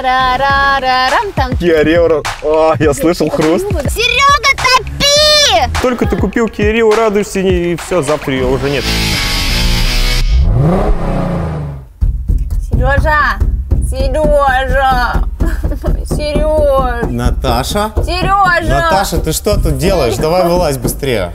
Там... Kia Rio. А, я слышал хруст. Серега, топи! Только ты купил Kia Rio, радуешься, и все, завтра ее уже нет. Сережа! Сережа! Сережа! Наташа? Сережа! Наташа, ты что тут делаешь? Давай вылазь быстрее.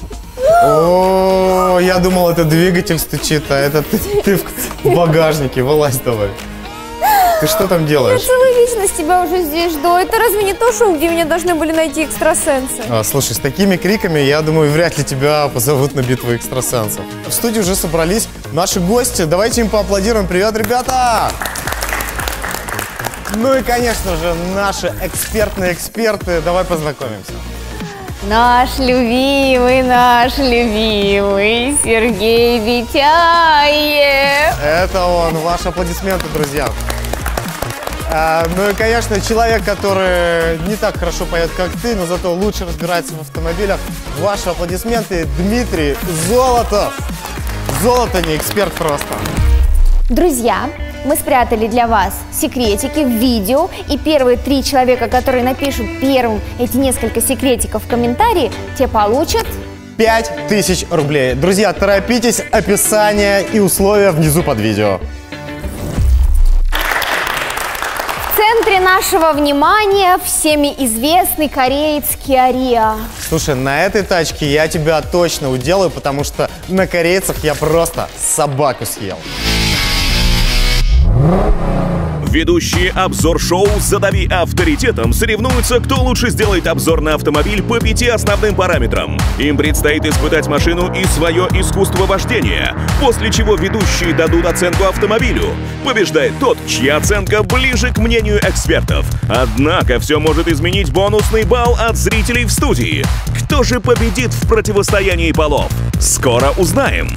О, я думал, это двигатель стучит, а это ты в багажнике. Вылазь давай. Ты что там делаешь? Я целую вечность тебя уже здесь жду. Это разве не то шоу, где меня должны были найти экстрасенсы? Слушай, с такими криками, я думаю, вряд ли тебя позовут на битву экстрасенсов. В студии уже собрались наши гости. Давайте им поаплодируем. Привет, ребята! Ну и, конечно же, наши экспертные эксперты. Давай познакомимся. Наш любимый Сергей Витяев. Это он. Ваши аплодисменты, друзья. Ну и, конечно, человек, который не так хорошо поет, как ты, но зато лучше разбирается в автомобилях. Ваши аплодисменты, Дмитрий Золотов. Золото не эксперт просто. Друзья, мы спрятали для вас секретики в видео, и первые 3 человека, которые напишут первым эти несколько секретиков в комментарии, те получат 5000 рублей. Друзья, торопитесь, описание и условия внизу под видео. В центре нашего внимания всеми известный кореец Kia Rio. Слушай, на этой тачке я тебя точно уделаю, потому что на корейцах я просто собаку съел. Ведущие обзор-шоу «Задави авторитетом» соревнуются, кто лучше сделает обзор на автомобиль по 5 основным параметрам. Им предстоит испытать машину и свое искусство вождения, после чего ведущие дадут оценку автомобилю. Побеждает тот, чья оценка ближе к мнению экспертов. Однако все может изменить бонусный балл от зрителей в студии. Кто же победит в противостоянии полов? Скоро узнаем.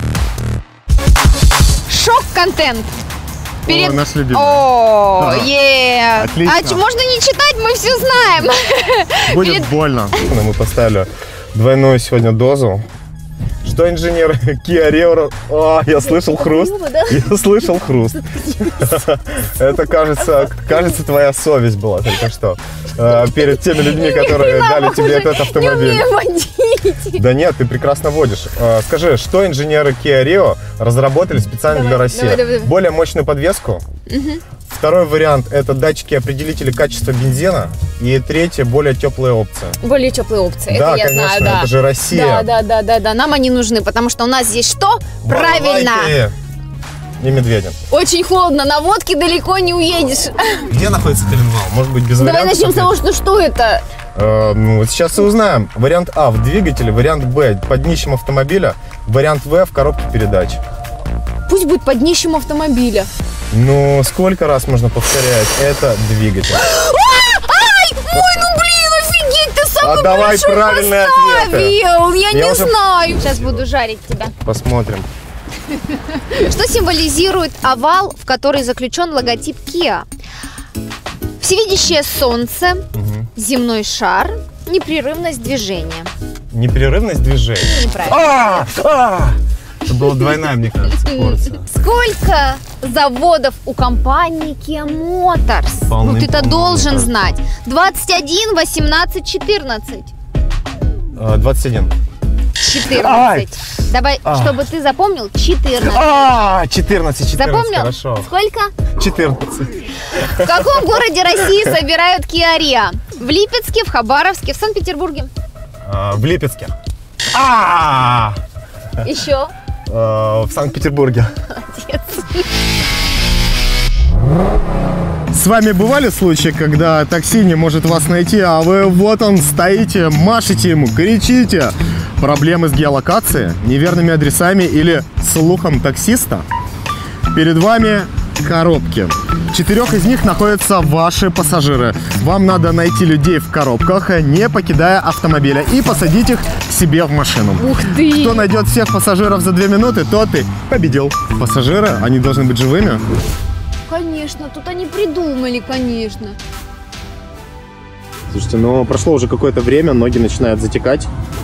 Шок-контент. О, наш любимый. О, да. Отлично. А можно не читать, мы все знаем. Будет больно. Мы поставили двойную сегодня дозу. Что инженер Kia Rio? А, я слышал хруст. Я слышал хруст. Это, кажется, твоя совесть была только что. Перед теми людьми, которые дали тебе этот автомобиль. Не умею водить. Да нет, ты прекрасно водишь. Скажи, что инженеры Kia Rio разработали специально для России? Давай. Более мощную подвеску. Второй вариант – это датчики-определители качества бензина. И третье – более теплые опции. Более теплые опции, да, это я конечно, знаю, да. Это же Россия. Да, нам они нужны, потому что у нас здесь что? Правильно! Балалайки и медведи. Очень холодно, на водке далеко не уедешь. Где находится коленвал? Может быть, без вариантов? Давай начнем с того, что это? Ну, сейчас и узнаем. Вариант А – в двигателе, вариант Б – под днищем автомобиля, вариант В – в коробке передач. Пусть будет под днищем автомобиля. Ну, сколько раз можно повторять? Это двигатель. Ай! Ой, ну блин, офигеть, ты самый давай большой правильные поставил. ответы. Я не знаю. Сейчас буду жарить тебя. Посмотрим. Что символизирует овал, в который заключен логотип Kia? Всевидящее солнце, земной шар, непрерывность движения. Непрерывность движения? Неправильно. Это была двойная, мне кажется, порция. Сколько заводов у компании Kia Motors? Ну ты-то должен знать. 21, 18, 14. 21. 14. Давай, чтобы ты запомнил, 14. 14, Запомнил? Хорошо. Сколько? 14. В каком городе России собирают Kia Rio? В Липецке, в Хабаровске, в Санкт-Петербурге? В Липецке. Еще? В Санкт-Петербурге. Молодец. С вами бывали случаи, когда такси не может вас найти, а вы вот он стоите, машете ему, кричите? Проблемы с геолокацией, неверными адресами или слухом таксиста? Перед вами коробки. В 4 из них находятся ваши пассажиры. Вам надо найти людей в коробках, не покидая автомобиля, и посадить их к себе в машину. Ух ты! Кто найдет всех пассажиров за 2 минуты, тот и победил. Пассажиры, они должны быть живыми. Конечно, тут они придумали, конечно. Слушайте, ну прошло уже какое-то время, ноги начинают затекать.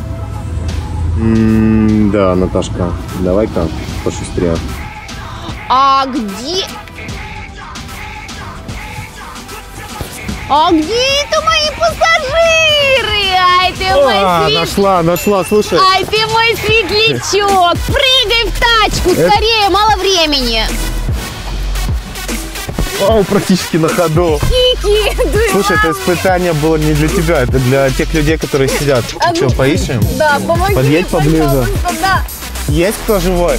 Да, Наташка, давай-ка пошустрее. А где? А где это мои пассажиры? Ай, ты мой Нашла, слушай. Ай, ты мой светлячок! Прыгай в тачку, скорее, мало времени! О, практически на ходу. Кики, Слушай, это испытание было не для тебя, это для тех людей, которые сидят. Что, поищем? Да, помоги. Подъедь поближе. Да. Есть кто живой?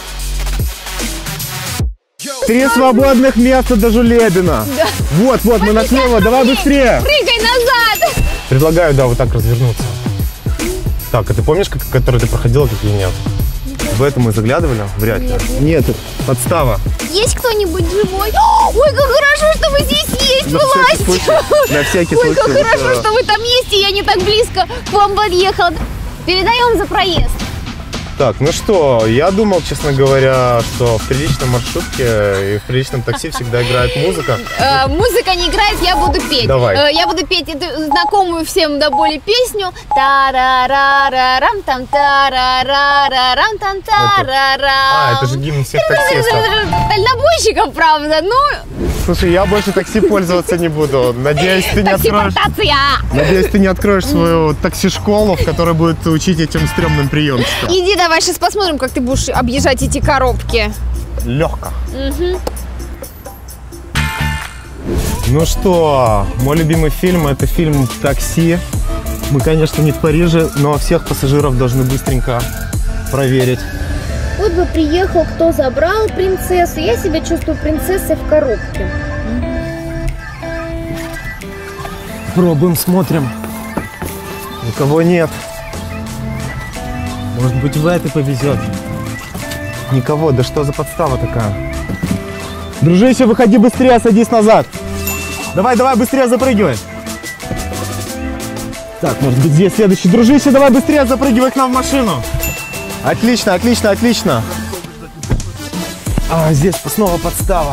3 свободных места до Жулебина. Да. Вот, мы нашли его, давай быстрее. Прыгай назад. Предлагаю, да, вот так развернуться. Так, а ты помнишь, который ты проходила, какие нет? В этом мы заглядывали? Вряд ли. Нет, подстава. Есть кто-нибудь живой? Ой, как хорошо, что вы здесь есть, власть! На всякий случай. Ой, как хорошо, что вы там есть, и я не так близко к вам подъехал. Передаем за проезд. Так, ну что, я думал, честно говоря, что в приличном маршрутке и в приличном такси всегда играет музыка. Музыка не играет, я буду петь. Давай. Я буду петь эту знакомую всем до боли песню. Та-ра-ра-ра-рам там, та-ра-ра-ра-рам там, та-ра-ра. Это же гимн всех таксистов. Дальнобойщиков, правда, Слушай, я больше такси пользоваться не буду. Надеюсь, ты не откроешь... Таксипортация! Надеюсь, ты не откроешь свою такси-школу, в которой будет учить этим стрёмным приемчикам. Иди давай, сейчас посмотрим, как ты будешь объезжать эти коробки. Легко. Ну что, мой любимый фильм — это фильм «Такси». Мы, конечно, не в Париже, но всех пассажиров должны быстренько проверить. Вот бы приехал, кто забрал принцессу. Я себя чувствую принцессой в коробке. Пробуем, смотрим. Никого нет. Может быть, в этой повезет. Никого. Да что за подстава такая? Дружище, выходи быстрее, садись назад. Давай, быстрее запрыгивай. Так, может быть, здесь следующий. Дружище, давай быстрее запрыгивай к нам в машину. Отлично. А, здесь снова подстава.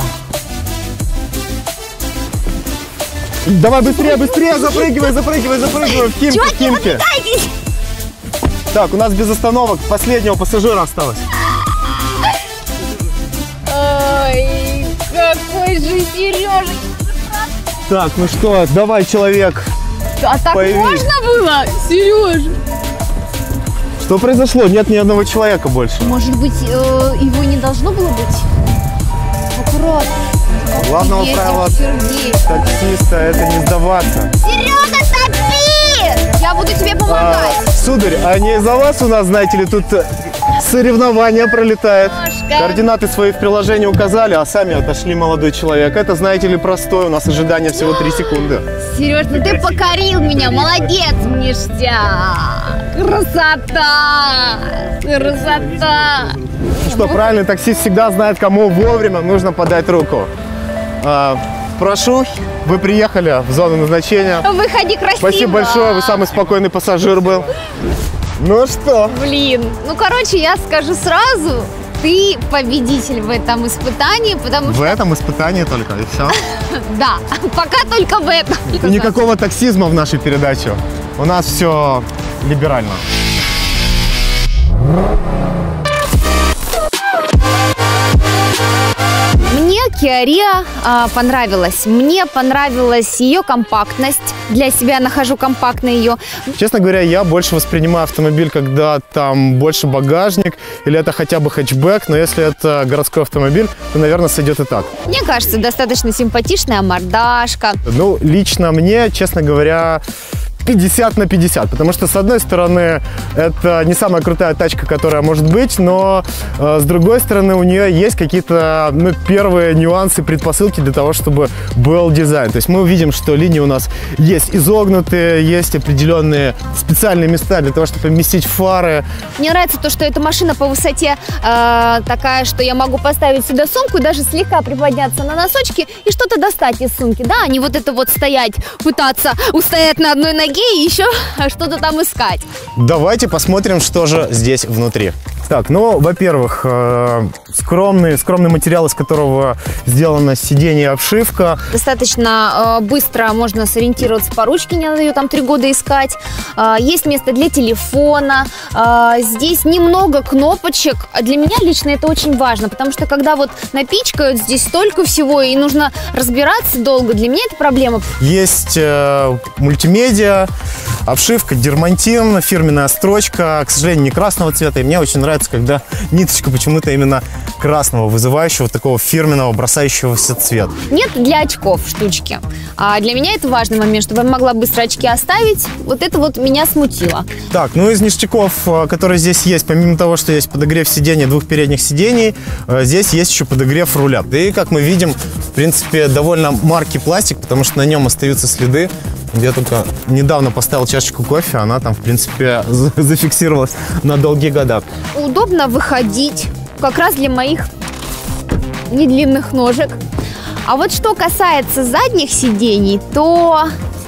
Давай быстрее, запрыгивай в Химки. Так, у нас без остановок последнего пассажира осталось. Ой, какой же Сережа. Так, ну что, давай, человек. А так появись. можно было, Сережа? Что произошло? Нет ни одного человека больше. Может быть, его не должно было быть? Аккуратно. Главного правила таксиста — это не сдаваться. Серега, такси! Я буду тебе помогать. Сударь, а не из-за вас у нас, знаете ли, тут соревнования пролетает. Координаты свои в приложении указали, а сами отошли, молодой человек. Это, знаете ли, простое. У нас ожидание всего 3 секунды. Сереж, ну ты покорил меня. Молодец, ништяк. Красота. Что, правильный таксист всегда знает, кому вовремя нужно подать руку. Прошу, вы приехали в зону назначения. Выходи красиво. Спасибо большое, вы самый спокойный пассажир был. Ну что? Блин, ну короче, я скажу сразу, ты победитель в этом испытании, потому что... В этом испытании только, и все? Да, пока только в этом. И никакого таксизма в нашей передаче. У нас все либерально. Мне Kia Rio понравилась. Мне понравилась ее компактность. Для себя нахожу компактно ее. Честно говоря, я больше воспринимаю автомобиль, когда там больше багажник, или это хотя бы хэтчбэк, но если это городской автомобиль, то, наверное, сойдет и так. Мне кажется, достаточно симпатичная мордашка. Ну, лично мне, честно говоря, 50 на 50, потому что, с одной стороны, это не самая крутая тачка, которая может быть, но с другой стороны, у нее есть какие-то первые нюансы, предпосылки для того, чтобы был дизайн. То есть мы увидим, что линии у нас есть изогнутые, есть определенные специальные места для того, чтобы поместить фары. Мне нравится то, что эта машина по высоте такая, что я могу поставить сюда сумку и даже слегка приподняться на носочки и что-то достать из сумки, да, а не вот это вот стоять, пытаться устоять на одной ноге и еще что-то там искать. Давайте посмотрим, что же здесь внутри. Так, ну, во-первых, скромный материал, из которого сделано сиденье и обшивка. Достаточно быстро можно сориентироваться по ручке, не надо ее там 3 года искать. Есть место для телефона. Здесь немного кнопочек. Для меня лично это очень важно, потому что когда вот напичкают здесь столько всего и нужно разбираться долго, для меня это проблема. Есть мультимедиа, обшивка дермантин, фирменная строчка, к сожалению, не красного цвета. И мне очень нравится, когда ниточка почему-то именно красного, вызывающего такого фирменного, бросающегося цвет. Нет для очков штучки. А для меня это важный момент, чтобы я могла быстро очки оставить. Вот это вот меня смутило. Так, ну из ништяков, которые здесь есть, помимо того, что есть подогрев сидений, 2 передних сидений, здесь есть еще подогрев руля. Да и, как мы видим, в принципе, довольно маркий пластик, потому что на нем остаются следы. Я только недавно поставил чашечку кофе, она там, в принципе, зафиксировалась на долгие года. Удобно выходить, как раз для моих недлинных ножек. А вот что касается задних сидений, то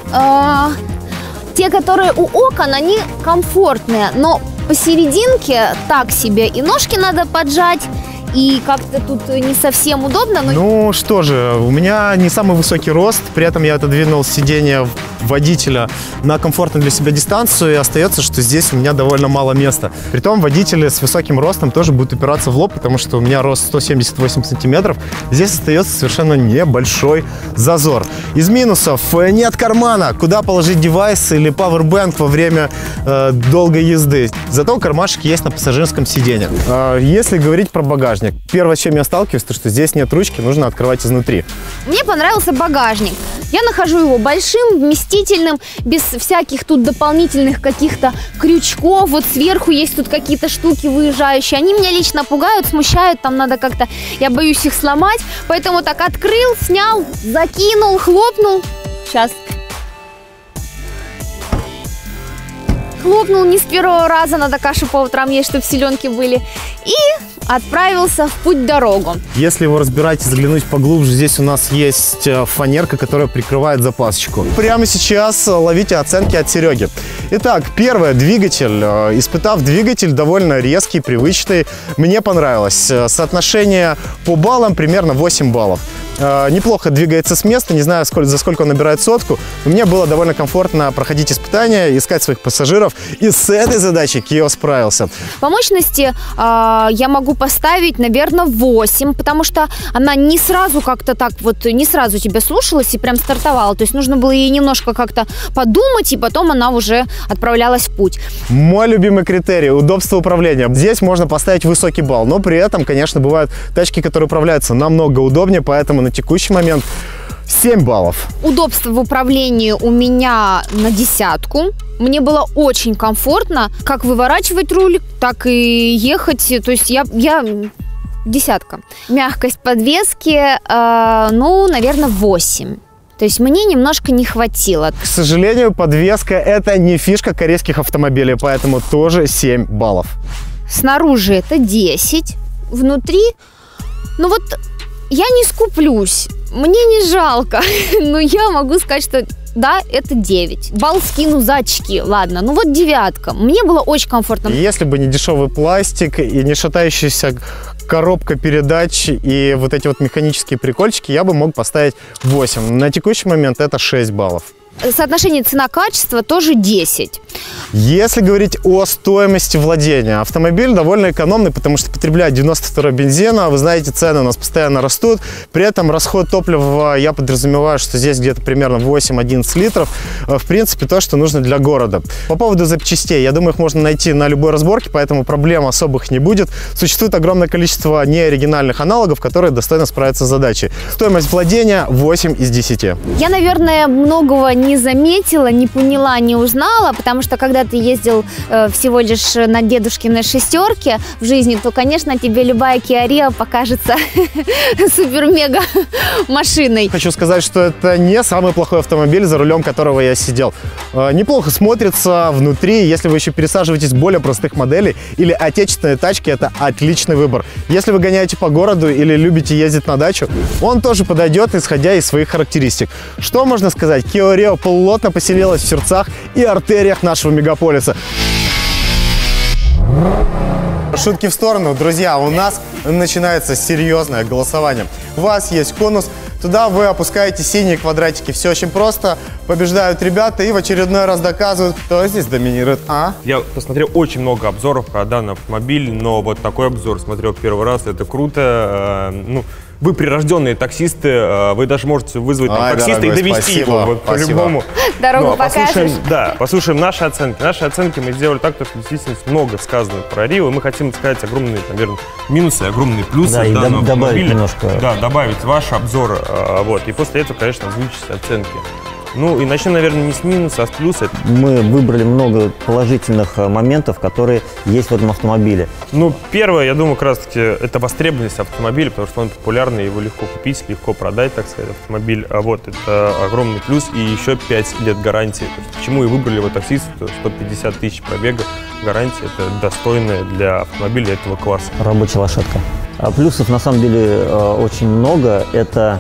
те, которые у окон, они комфортные, но посерединке так себе. И ножки надо поджать, и как-то тут не совсем удобно. Но... Ну что же, у меня не самый высокий рост, при этом я отодвинул сиденье водителя на комфортную для себя дистанцию, и остается, что здесь у меня довольно мало места. Притом водители с высоким ростом тоже будут упираться в лоб, потому что у меня рост 178 сантиметров. Здесь остается совершенно небольшой зазор. Из минусов: нет кармана, куда положить девайс или пауэрбэнк во время долгой езды. Зато кармашек есть на пассажирском сиденье. Если говорить про багажник, первое, с чем я сталкиваюсь, то что здесь нет ручки, нужно открывать изнутри. Мне понравился багажник. Я нахожу его большим, вместительным, без всяких тут дополнительных каких-то крючков. Вот сверху есть тут какие-то штуки выезжающие. Они меня лично пугают, смущают. Там надо как-то... Я боюсь их сломать. Поэтому так открыл, снял, закинул, хлопнул. Сейчас. Хлопнул не с первого раза. Надо кашу по утрам есть, чтобы селенки были. И отправился в путь-дорогу. Если его разбирать и заглянуть поглубже, здесь у нас есть фанерка, которая прикрывает запасочку. Прямо сейчас ловите оценки от Сереги. Итак, первое, двигатель. Испытав двигатель, довольно резкий, привычный, мне понравилось. Соотношение по баллам примерно 8 баллов. Неплохо двигается с места, не знаю, за сколько он набирает сотку. Мне было довольно комфортно проходить испытания, искать своих пассажиров, и с этой задачей Kia справился. По мощности я могу поставить, наверное, 8, потому что она не сразу как-то так вот, не сразу тебя слушалась и прям стартовала. То есть нужно было ей немножко как-то подумать, и потом она уже отправлялась в путь. Мой любимый критерий – удобство управления. Здесь можно поставить высокий балл, но при этом, конечно, бывают тачки, которые управляются намного удобнее, поэтому на текущий момент 7 баллов. Удобство в управлении у меня на 10. Мне было очень комфортно, как выворачивать руль, так и ехать. То есть я 10. Мягкость подвески, ну, наверное, 8. То есть мне немножко не хватило. К сожалению, подвеска – это не фишка корейских автомобилей, поэтому тоже 7 баллов. Снаружи это 10, внутри, ну вот я не скуплюсь, мне не жалко, но я могу сказать, что да, это 9. Балл скину за очки, ладно, ну вот 9. Мне было очень комфортно. Если бы не дешевый пластик и не шатающаяся коробка передач и вот эти вот механические прикольчики, я бы мог поставить 8. На текущий момент это 6 баллов. Соотношение цена-качество тоже 10. Если говорить о стоимости владения, автомобиль довольно экономный, потому что потребляет 92 бензина. Вы знаете, цены у нас постоянно растут. При этом расход топлива, я подразумеваю, что здесь где-то примерно 8-11 литров. В принципе, то, что нужно для города. По поводу запчастей, я думаю, их можно найти на любой разборке, поэтому проблем особых не будет. Существует огромное количество неоригинальных аналогов, которые достойно справятся с задачей. Стоимость владения 8 из 10. Я, наверное, многого не заметила, не поняла, не узнала, потому что когда ты ездил всего лишь на дедушкиной шестерке в жизни, то, конечно, тебе любая Kia Rio покажется супер-мега машиной. Хочу сказать, что это не самый плохой автомобиль, за рулем которого я сидел. Неплохо смотрится внутри. Если вы еще пересаживаетесь в более простых моделей или отечественные тачки, это отличный выбор. Если вы гоняете по городу или любите ездить на дачу, он тоже подойдет, исходя из своих характеристик. Что можно сказать? Kia Rio плотно поселилась в сердцах и артериях нашего мегаполиса. Шутки в сторону. Друзья, у нас начинается серьезное голосование. У вас есть конус. Туда вы опускаете синие квадратики. Все очень просто. Побеждают ребята и в очередной раз доказывают, кто здесь доминирует. Я посмотрел очень много обзоров про данный автомобиль, но вот такой обзор смотрел первый раз. Это круто. Ну, вы прирожденные таксисты, вы даже можете вызвать там таксиста, дорогой, и довести спасибо, его вот, по-любому. Дорогу покажешь? Послушаем наши оценки. Наши оценки мы сделали так, что действительно много сказано про Рио. Мы хотим сказать огромные, наверное, минусы, огромные плюсы данного добавить автомобиля. Немножко. Да, добавить ваш обзор. Вот, и после этого, конечно, озвучить оценки. Ну и начнем, наверное, не с минуса, а с плюса. Мы выбрали много положительных моментов, которые есть в этом автомобиле. Ну, первое, я думаю, как раз-таки, это востребованность автомобиля, потому что он популярный, его легко купить, легко продать, так сказать, автомобиль. А вот, это огромный плюс, и еще 5 лет гарантии. Почему и выбрали его таксист, 150 тысяч пробега, гарантия, это достойная для автомобиля этого класса. Рабочая лошадка. Плюсов, на самом деле, очень много. Это...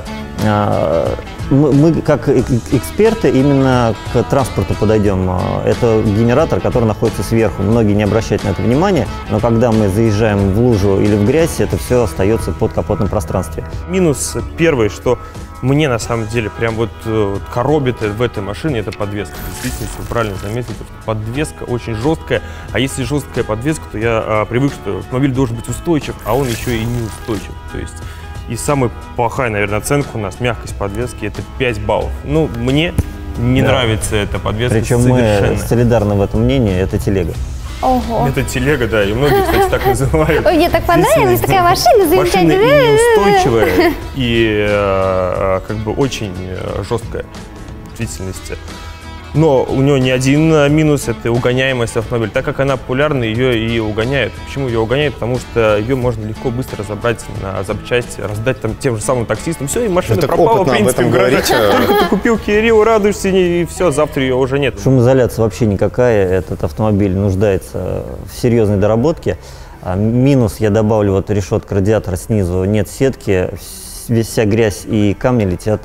Мы как эксперты именно к транспорту подойдем. Это генератор, который находится сверху. Многие не обращают на это внимания, но когда мы заезжаем в лужу или в грязь, это все остается под капотном пространстве. Минус первый, что мне на самом деле прям вот коробит в этой машине, это подвеска. Действительно, если вы правильно заметили, что подвеска очень жесткая. А если жесткая подвеска, то я привык, что автомобиль должен быть устойчив, а он еще и неустойчив. То есть и самая плохая, наверное, оценка у нас, мягкость подвески, это 5 баллов. Ну, мне не нравится эта подвеска. Причем совершенно. Мы солидарны в этом мнении, это телега. Ого. Это телега, да, и многие, кстати, так называют. Ой, мне так понравилась такая машина, Машина и замечательная. неустойчивая, и как бы очень жесткая в действительности. Но у нее не один минус, это угоняемость автомобиля. Так как она популярна, ее и угоняют. Почему ее угоняют? Потому что ее можно легко, быстро разобрать на запчасти, раздать там тем же самым таксистам. Все, и машина пропала, в принципе, в гараже. Только ты купил Kia Rio, радуешься, и все, завтра ее уже нет. Шумоизоляция вообще никакая, этот автомобиль нуждается в серьезной доработке. Минус я добавлю, вот решетка радиатора снизу, нет сетки, вся грязь и камни летят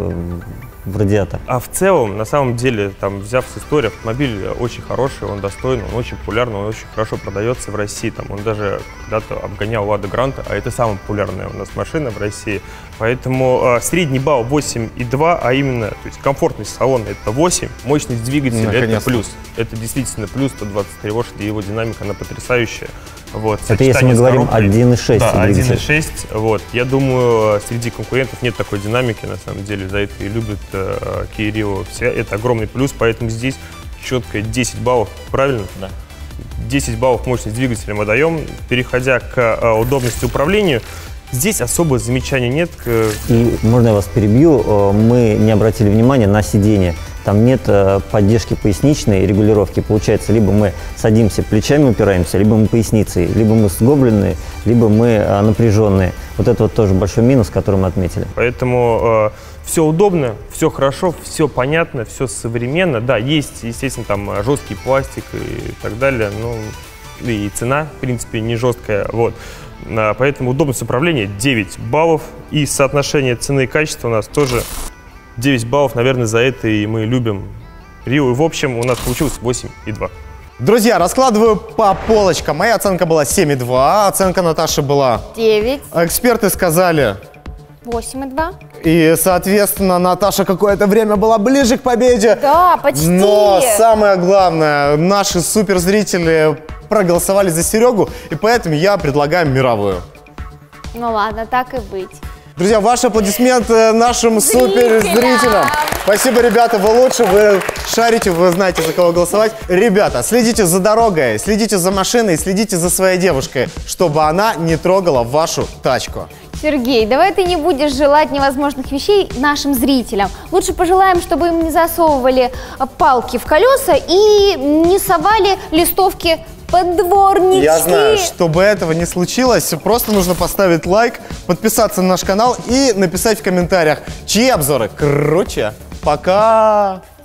в радиатор. А в целом, на самом деле, там, взяв с истории, автомобиль очень хороший, он достойный, он очень популярный, он очень хорошо продается в России. Там, он даже когда-то обгонял Лада Гранта, а это самая популярная у нас машина в России. Поэтому средний балл 8,2, а именно, то есть комфортность салона это 8, мощность двигателя это плюс. Это действительно плюс, 123 лошади, его динамика, она потрясающая. Вот, это если мы говорим 1.6. Да, 1.6. Вот. Я думаю, среди конкурентов нет такой динамики, на самом деле, за это и любят Kia Rio. Это огромный плюс, поэтому здесь четко 10 баллов, правильно? Да. 10 баллов мощность двигателя мы даем. Переходя к удобности управления, здесь особо замечаний нет. И можно я вас перебью? Мы не обратили внимания на сиденье. Там нет поддержки поясничной регулировки. Получается, либо мы садимся, плечами упираемся, либо мы поясницей, либо мы сгобленные, либо мы напряженные. Вот это вот тоже большой минус, который мы отметили. Поэтому все удобно, все хорошо, все понятно, все современно. Да, есть, естественно, там жесткий пластик и так далее, но и цена, в принципе, не жесткая. Вот. Поэтому удобность управления 9 баллов. И соотношение цены и качества у нас тоже 9 баллов. Наверное, за это и мы любим Рио. И в общем у нас получилось 8,2. Друзья, раскладываю по полочкам. Моя оценка была 7,2, оценка Наташи была 9. Эксперты сказали 8,2. И, соответственно, Наташа какое-то время была ближе к победе. Да, почти. Но самое главное, наши суперзрители проголосовали за Серегу, и поэтому я предлагаю мировую. Ну ладно, так и быть. Друзья, ваши аплодисменты нашим суперзрителям. Спасибо, ребята, вы лучше, вы шарите, вы знаете, за кого голосовать. Ребята, следите за дорогой, следите за машиной, следите за своей девушкой, чтобы она не трогала вашу тачку. Сергей, давай ты не будешь желать невозможных вещей нашим зрителям. Лучше пожелаем, чтобы им не засовывали палки в колеса и не совали листовки под дворнички. Я знаю, чтобы этого не случилось, просто нужно поставить лайк, подписаться на наш канал и написать в комментариях, чьи обзоры круче. Пока!